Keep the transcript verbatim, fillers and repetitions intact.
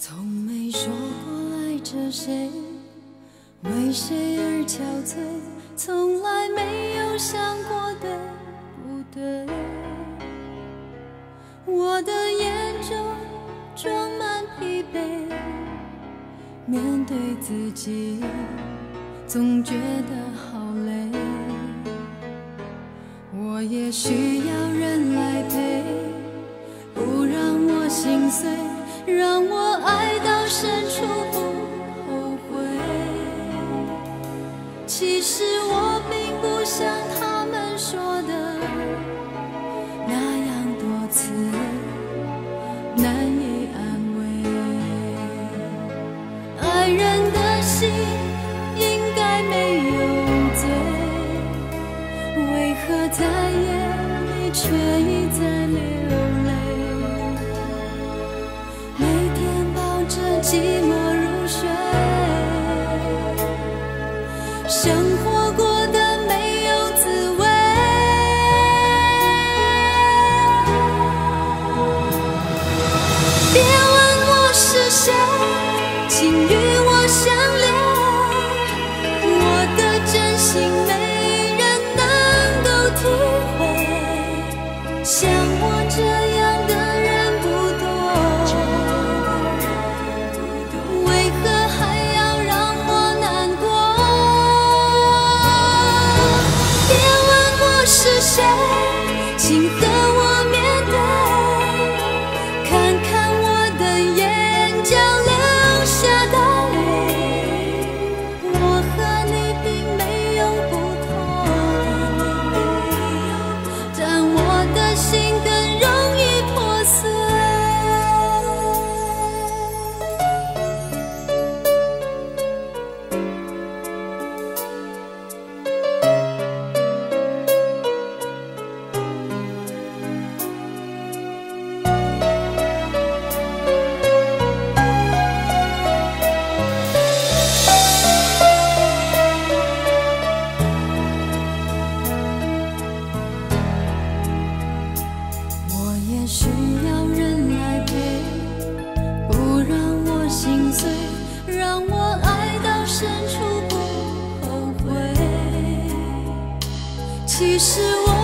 从没说过爱着谁，为谁而憔悴，从来没有想过对不对。我的眼中装满疲惫，面对自己总觉得好累。我也需要人来陪，不让我心碎，让我爱到深处不后悔。其实我并不像他们说的那样多次难以安慰。爱人的心应该没有罪，为何在夜里却一再流泪？寂寞入睡，生活过得没有滋味。别问我是谁，请与我相恋，我的真心没人能够体会，像我这样的是谁，请和我面对，看看我的眼角流下的泪，我和你并没有不同，但我的心更容易破碎。需要人来陪，不让我心碎，让我爱到深处不后悔。其实我